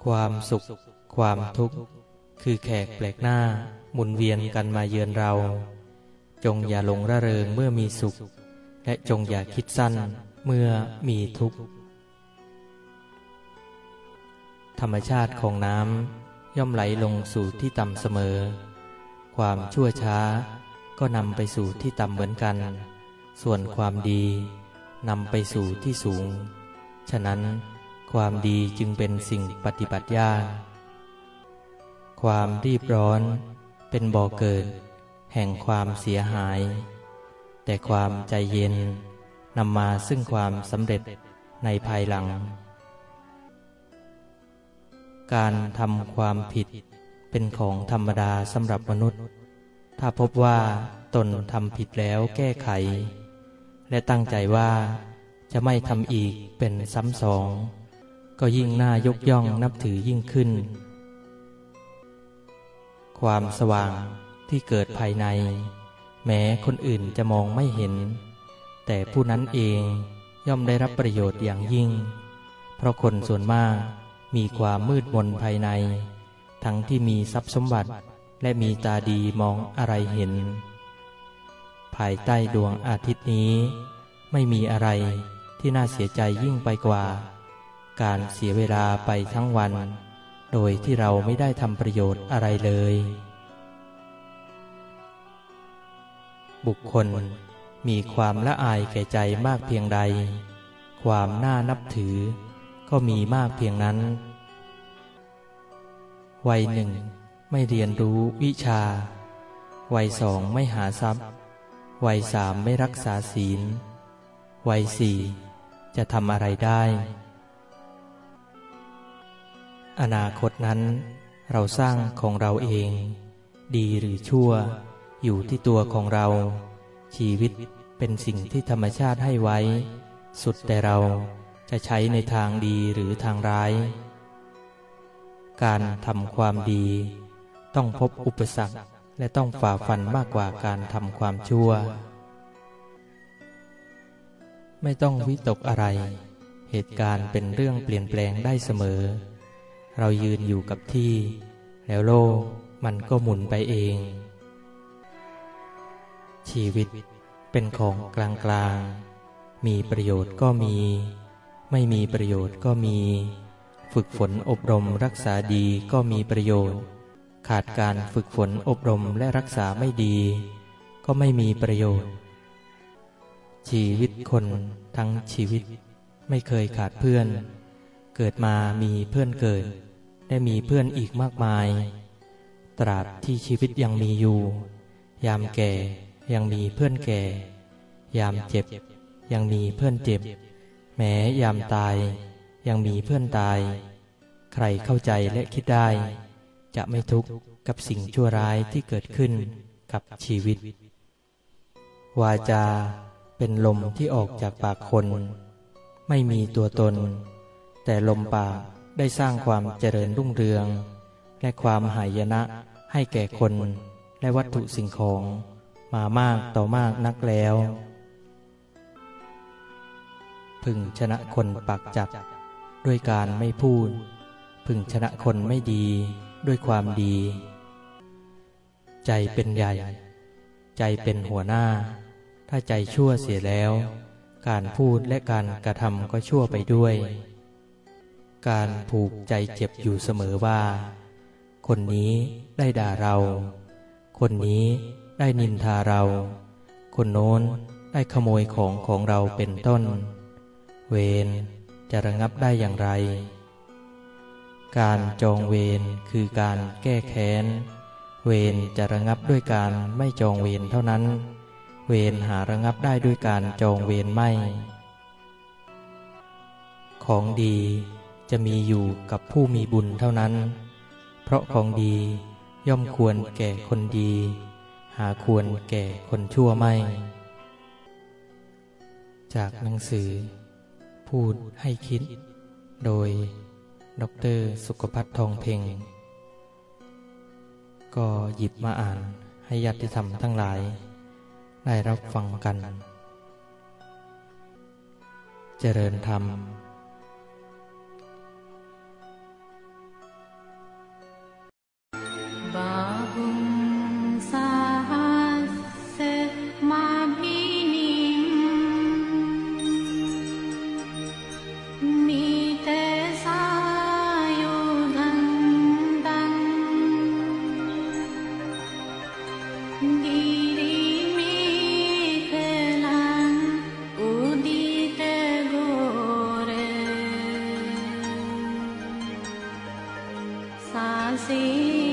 ความสุขความทุกข์คือแขกแปลกหน้าหมุนเวียนกันมาเยือนเราจงอย่าหลงระเริงเมื่อมีสุขและจงอย่าคิดสั้นเมื่อมีทุกข์ธรรมชาติของน้ำย่อมไหลลงสู่ที่ต่ำเสมอความชั่วช้าก็นำไปสู่ที่ต่ำเหมือนกันส่วนความดีนำไปสู่ที่สูงฉะนั้นความดีจึงเป็นสิ่งปฏิบัติยากความรีบร้อนเป็นบ่อเกิดแห่งความเสียหายแต่ความใจเย็นนำมาซึ่งความสำเร็จในภายหลังการทำความผิดเป็นของธรรมดาสำหรับมนุษย์ถ้าพบว่าตนทำผิดแล้วแก้ไขและตั้งใจว่าจะไม่ทำอีกเป็นซ้ำสองก็ยิ่งน่ายกย่องนับถือยิ่งขึ้นความสว่างที่เกิดภายในแม้คนอื่นจะมองไม่เห็นแต่ผู้นั้นเองย่อมได้รับประโยชน์อย่างยิ่งเพราะคนส่วนมากมีความมืดมนภายในทั้งที่มีทรัพย์สมบัติและมีตาดีมองอะไรเห็นภายใต้ดวงอาทิตย์นี้ไม่มีอะไรที่น่าเสียใจยิ่งไปกว่าการเสียเวลาไปทั้งวันโดยที่เราไม่ได้ทำประโยชน์อะไรเลยบุคคลมีความละอายแก่ใจมากเพียงใดความน่านับถือก็มีมากเพียงนั้นวัยหนึ่งไม่เรียนรู้วิชาวัยสองไม่หาทรัพย์วัยสามไม่รักษาศีลวัยสี่จะทำอะไรได้อนาคตนั้นเราสร้างของเราเองดีหรือชั่วอยู่ที่ตัวของเราชีวิตเป็นสิ่งที่ธรรมชาติให้ไว้สุดแต่เราจะใช้ในทางดีหรือทางร้ายการทำความดีต้องพบอุปสรรคและต้องฝ่าฟันมากกว่าการทำความชั่วไม่ต้องวิตกอะไรเหตุการณ์เป็นเรื่องเปลี่ยนแปลงได้เสมอเรายืนอยู่กับที่แล้วโลกมันก็หมุนไปเองชีวิตเป็นของกลางๆมีประโยชน์ก็มีไม่มีประโยชน์ก็มีฝึกฝนอบรมรักษาดีก็มีประโยชน์ขาดการฝึกฝนอบรมและรักษาไม่ดีก็ไม่มีประโยชน์ชีวิตคนทั้งชีวิตไม่เคยขาดเพื่อนเกิดมามีเพื่อนเกิดและมีเพื่อนอีกมากมายตราบที่ชีวิตยังมีอยู่ยามแก่ยังมีเพื่อนแก่ยามเจ็บยังมีเพื่อนเจ็บแม้ยามตายยังมีเพื่อนตายใครเข้าใจและคิดได้จะไม่ทุกข์กับสิ่งชั่วร้ายที่เกิดขึ้นกับชีวิตวาจาเป็นลมที่ออกจากปากคนไม่มีตัวตนแต่ลมปากได้สร้างความเจริญรุ่งเรืองและความหายนะให้แก่คนและวัตถุสิ่งของมามากต่อมากนักแล้วพึงชนะคนปากจัดด้วยการไม่พูดพึงชนะคนไม่ดีด้วยความดีใจเป็นใหญ่ใจเป็นหัวหน้าถ้าใจชั่วเสียแล้วการพูดและการกระทำก็ชั่วไปด้วยการผูกใจเจ็บอยู่เสมอว่าคนนี้ได้ด่าเราคนนี้ได้นินทาเราคนโน้นได้ขโมยของเราเป็นต้นเวรจะระงับได้อย่างไรการจองเวรคือการแก้แค้นเวรจะระงับด้วยการไม่จองเวรเท่านั้นเวรหาระงับได้ด้วยการจองเวรไม่ของดีจะมีอยู่กับผู้มีบุญเท่านั้นเพราะของดีย่อมควรแก่คนดีหาควรแก่คนชั่วไม่จากหนังสือพูดให้คิดโดยดร.สุขภัทร ทองเพ็งก็หยิบมาอ่านให้ญาติธรรมทั้งหลายได้รับฟังกันเจริญธรรมสี